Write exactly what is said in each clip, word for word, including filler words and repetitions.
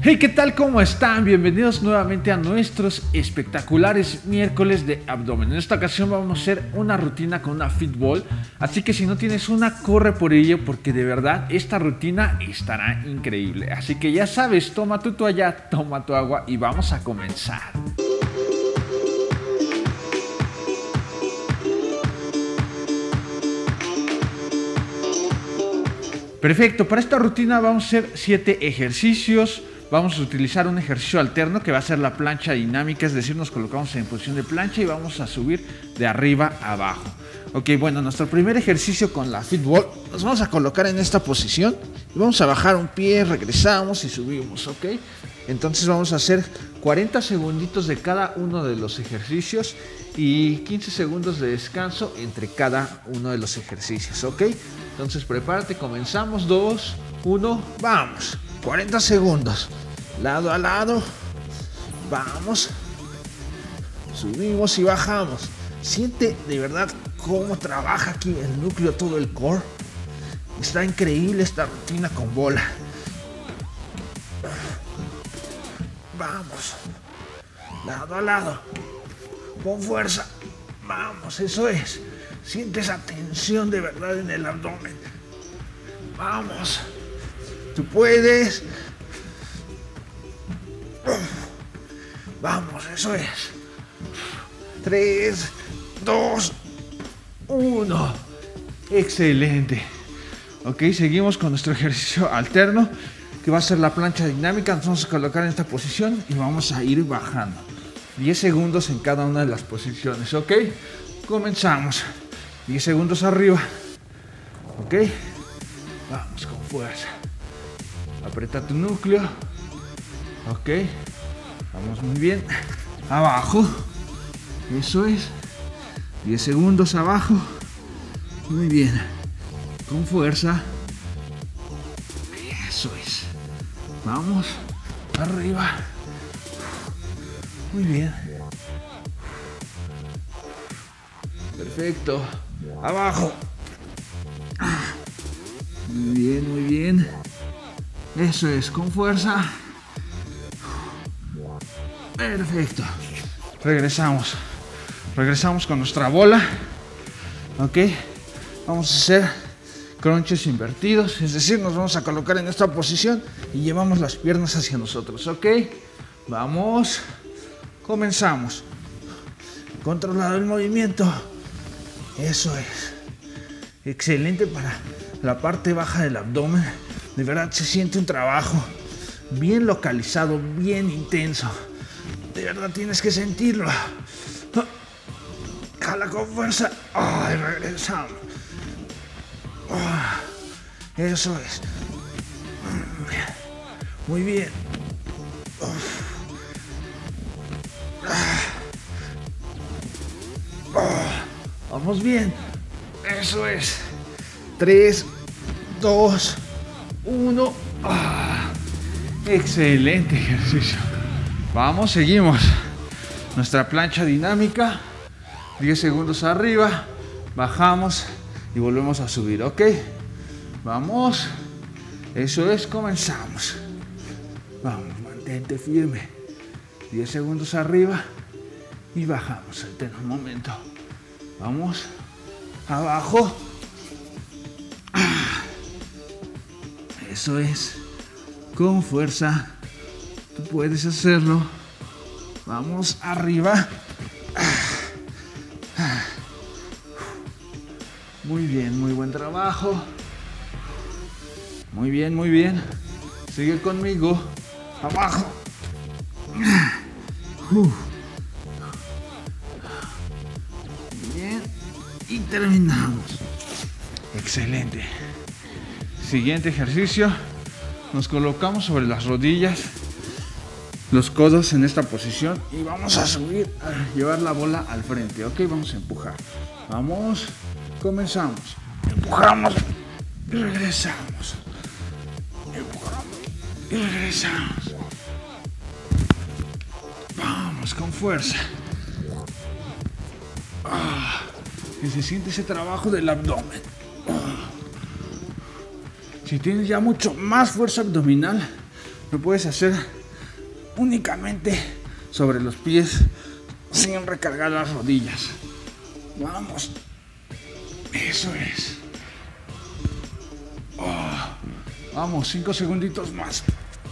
Hey, ¿qué tal? ¿Cómo están? Bienvenidos nuevamente a nuestros espectaculares miércoles de abdomen. En esta ocasión vamos a hacer una rutina con una fitball, así que si no tienes una, corre por ello porque de verdad esta rutina estará increíble. Así que ya sabes, toma tu toalla, toma tu agua y vamos a comenzar. Perfecto, para esta rutina vamos a hacer siete ejercicios. Vamos a utilizar un ejercicio alterno que va a ser la plancha dinámica, es decir, nos colocamos en posición de plancha y vamos a subir de arriba a abajo. Ok, bueno, nuestro primer ejercicio con la fitball, nos vamos a colocar en esta posición y vamos a bajar un pie, regresamos y subimos, ok. Entonces vamos a hacer cuarenta segunditos de cada uno de los ejercicios y quince segundos de descanso entre cada uno de los ejercicios, ok. Entonces prepárate, comenzamos, dos, uno, vamos. cuarenta segundos, lado a lado, vamos, subimos y bajamos. Siente de verdad cómo trabaja aquí el núcleo, todo el core. Está increíble esta rutina con bola. Vamos, lado a lado, con fuerza, vamos, eso es. Siente esa tensión de verdad en el abdomen. Vamos. Tú puedes. Vamos, eso es. tres, dos, uno. Excelente. Ok, seguimos con nuestro ejercicio alterno, que va a ser la plancha dinámica. Nos vamos a colocar en esta posición y vamos a ir bajando. diez segundos en cada una de las posiciones, ok. Comenzamos. diez segundos arriba. Ok. Vamos con fuerza. Aprieta tu núcleo. Ok. Vamos muy bien. Abajo. Eso es. diez segundos abajo. Muy bien. Con fuerza. Eso es. Vamos. Arriba. Muy bien. Perfecto. Abajo. Muy bien, muy bien. Eso es, con fuerza. Perfecto. Regresamos. Regresamos con nuestra bola. Ok. Vamos a hacer crunches invertidos. Es decir, nos vamos a colocar en esta posición y llevamos las piernas hacia nosotros. Ok. Vamos. Comenzamos. Controlado el movimiento. Eso es. Excelente para la parte baja del abdomen. De verdad se siente un trabajo bien localizado, bien intenso. De verdad tienes que sentirlo. Jala con fuerza. Oh, y regresamos. Oh, eso es. Muy bien. Oh, vamos bien. Eso es. tres, dos, uno. Ah, excelente ejercicio. Vamos, seguimos. Nuestra plancha dinámica. diez segundos arriba. Bajamos y volvemos a subir, ¿ok? Vamos. Eso es, comenzamos. Vamos, mantente firme. diez segundos arriba y bajamos. Ten un momento. Vamos. Abajo. Eso es. Con fuerza. Tú puedes hacerlo. Vamos arriba. Muy bien, muy buen trabajo. Muy bien, muy bien. Sigue conmigo. Abajo. Bien. Y terminamos. Excelente. Siguiente ejercicio. Nos colocamos sobre las rodillas, los codos en esta posición y vamos a subir, a llevar la bola al frente. Ok, vamos a empujar. Vamos, comenzamos. Empujamos y regresamos. Empujamos y regresamos. Vamos con fuerza. Ah, que se siente ese trabajo del abdomen. Ah. Si tienes ya mucho más fuerza abdominal, lo puedes hacer únicamente sobre los pies sin recargar las rodillas. Vamos. Eso es. Oh. Vamos, cinco segunditos más.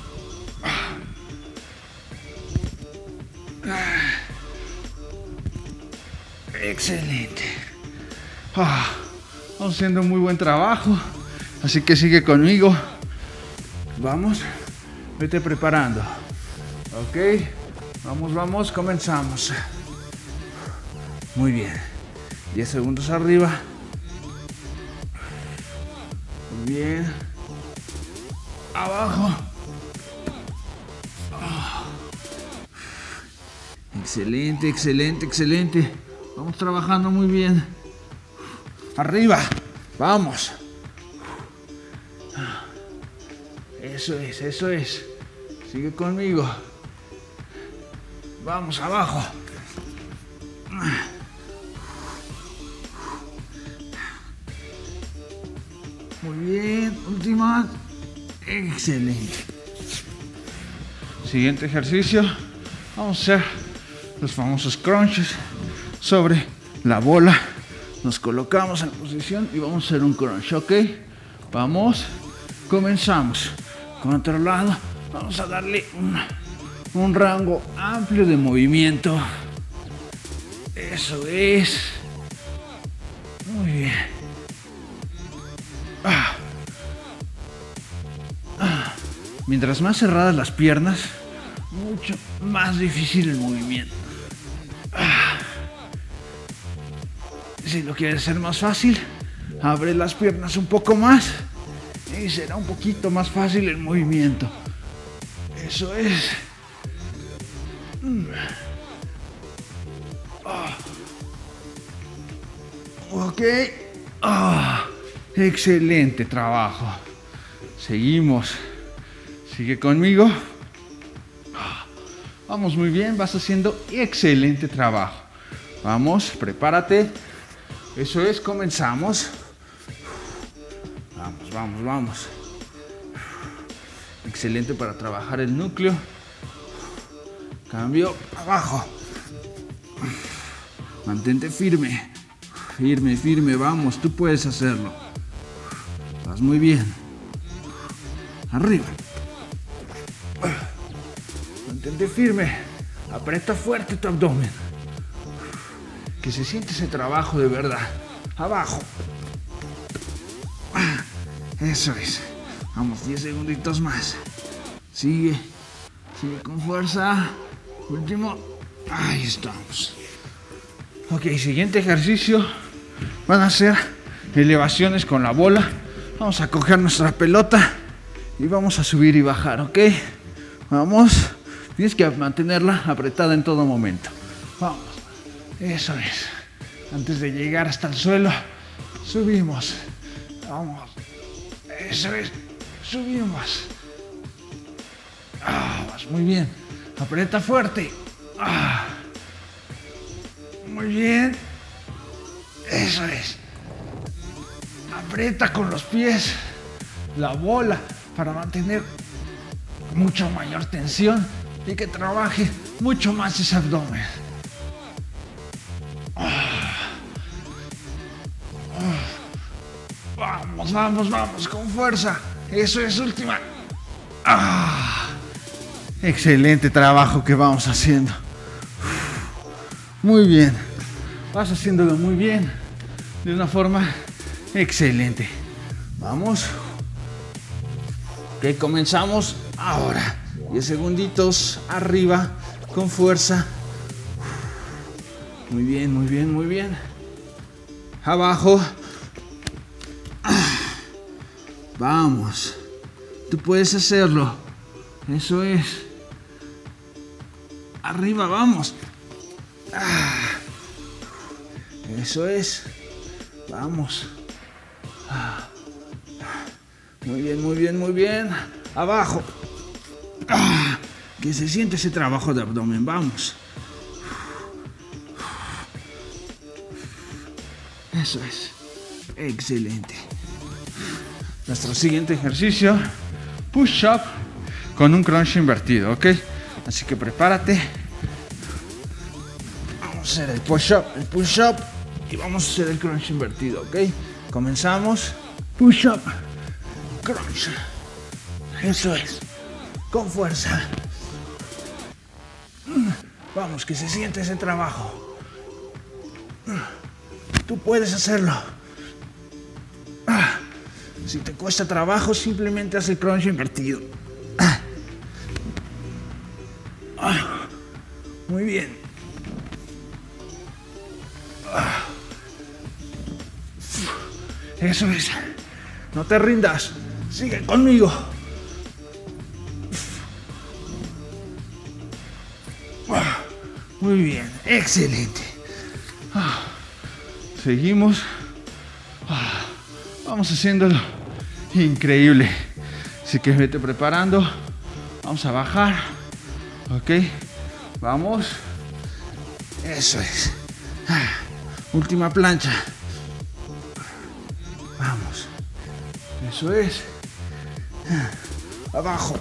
Excelente. Oh. Estamos haciendo muy buen trabajo. Así que sigue conmigo. Vamos. Vete preparando. Ok. Vamos, vamos. Comenzamos. Muy bien. diez segundos arriba. Muy bien. Abajo. Oh. Excelente, excelente, excelente. Vamos trabajando muy bien. Arriba. Vamos. Eso es, eso es. Sigue conmigo. Vamos abajo. Muy bien. Última. Excelente. Siguiente ejercicio. Vamos a hacer los famosos crunches sobre la bola. Nos colocamos en posición y vamos a hacer un crunch, ¿ok? Vamos. Comenzamos. Con otro lado, vamos a darle un, un rango amplio de movimiento. Eso es. Muy bien. Ah. Ah. Mientras más cerradas las piernas, mucho más difícil el movimiento. Ah. Si lo quieres hacer más fácil, abre las piernas un poco más. Y será un poquito más fácil el movimiento. Eso es. Oh. Ok. Oh. Excelente trabajo. Seguimos. Sigue conmigo. Oh. Vamos muy bien. Vas haciendo excelente trabajo. Vamos, prepárate. Eso es, comenzamos. Vamos, vamos, vamos. Excelente para trabajar el núcleo. Cambio, abajo. Mantente firme. Firme, firme, vamos, tú puedes hacerlo. Vas muy bien. Arriba. Mantente firme. Aprieta fuerte tu abdomen. Que se siente ese trabajo de verdad. Abajo. Eso es. Vamos, diez segunditos más. Sigue. Sigue con fuerza. Último. Ahí estamos. Ok, siguiente ejercicio. Van a ser elevaciones con la bola. Vamos a coger nuestra pelota y vamos a subir y bajar, ¿ok? Vamos. Tienes que mantenerla apretada en todo momento. Vamos. Eso es. Antes de llegar hasta el suelo, subimos. Vamos. Eso es. Subimos. Ah, vas muy bien. Aprieta fuerte. Ah. Muy bien. Eso es. Aprieta con los pies la bola para mantener mucho mayor tensión y que trabaje mucho más ese abdomen. Vamos, vamos, vamos, con fuerza. Eso es, última. Ah, excelente trabajo que vamos haciendo. Muy bien. Vas haciéndolo muy bien. De una forma excelente. Vamos. Ok, comenzamos ahora. diez segunditos arriba, con fuerza. Muy bien, muy bien, muy bien. Abajo. Vamos. Tú puedes hacerlo. Eso es. Arriba, vamos. Eso es. Vamos. Muy bien, muy bien, muy bien. Abajo. Que se siente ese trabajo de abdomen. Vamos. Eso es. Excelente. Nuestro siguiente ejercicio. Push up con un crunch invertido, ¿ok? Así que prepárate. Vamos a hacer el push-up, el push-up y vamos a hacer el crunch invertido, ¿ok? Comenzamos. Push-up, crunch. Eso es. Con fuerza. Vamos, que se siente ese trabajo. Tú puedes hacerlo. Si te cuesta trabajo, simplemente haz el crunch invertido. Muy bien. Eso es. No te rindas. Sigue conmigo. Muy bien. Excelente. Seguimos. Vamos haciéndolo increíble. Así que vete preparando. Vamos a bajar. Ok. Vamos. Eso es. Última plancha. Vamos. Eso es. Abajo.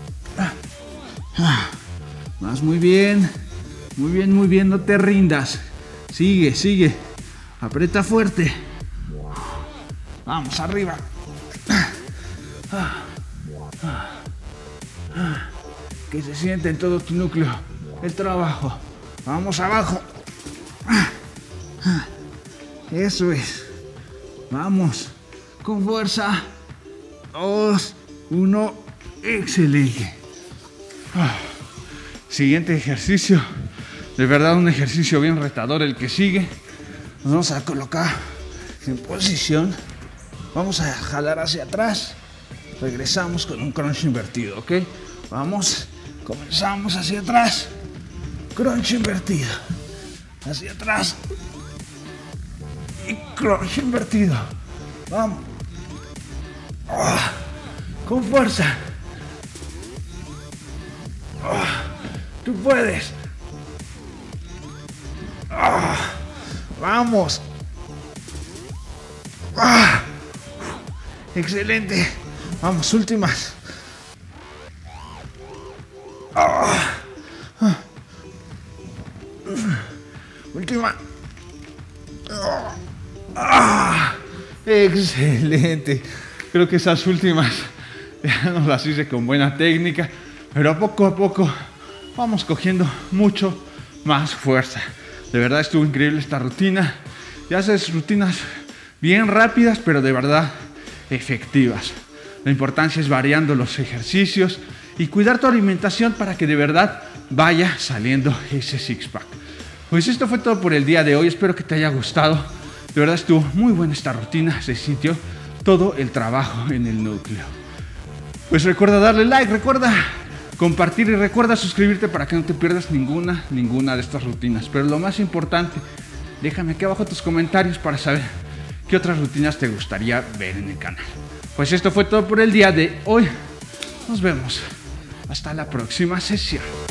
Vas muy bien. Muy bien, muy bien. No te rindas. Sigue, sigue. Aprieta fuerte. Vamos, arriba. Que se siente en todo tu núcleo el trabajo. Vamos abajo. Eso es. Vamos. Con fuerza. Dos, uno. Excelente. Siguiente ejercicio. De verdad un ejercicio bien retador el que sigue. Nos vamos a colocar en posición. Vamos a jalar hacia atrás. Regresamos con un crunch invertido, ¿ok? Vamos. Comenzamos hacia atrás. Crunch invertido. Hacia atrás. Y crunch invertido. Vamos. Oh, con fuerza. Oh, tú puedes. Oh, vamos. Oh, excelente. Vamos, últimas. Oh, oh. Última. Oh, oh, excelente. Creo que esas últimas ya nos las hice con buena técnica, pero poco a poco vamos cogiendo mucho más fuerza. De verdad estuvo increíble esta rutina. Ya haces rutinas bien rápidas, pero de verdad efectivas. La importancia es variando los ejercicios y cuidar tu alimentación para que de verdad vaya saliendo ese six-pack. Pues esto fue todo por el día de hoy. Espero que te haya gustado. De verdad estuvo muy buena esta rutina. Se sintió todo el trabajo en el núcleo. Pues recuerda darle like, recuerda compartir y recuerda suscribirte para que no te pierdas ninguna, ninguna de estas rutinas. Pero lo más importante, déjame aquí abajo tus comentarios para saber qué otras rutinas te gustaría ver en el canal. Pues esto fue todo por el día de hoy. Nos vemos hasta la próxima sesión.